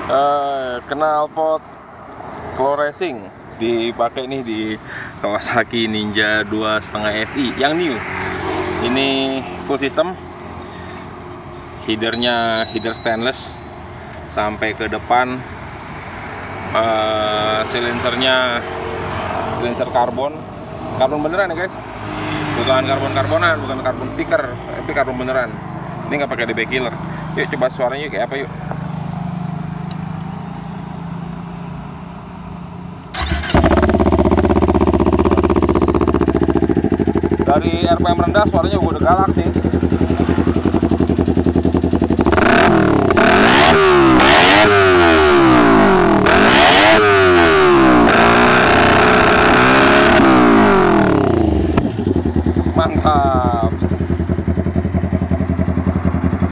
Knalpot Flow Racing dipakai nih di Kawasaki Ninja 2.5 Fi yang new. Ini full system, headernya header stainless sampai ke depan, silencernya silencer karbon beneran ya guys, bukan karbon-karbonan, bukan karbon stiker, tapi karbon beneran. Ini nggak pakai DB killer. Yuk coba suaranya kayak apa yuk. Dari RPM rendah suaranya udah galak sih.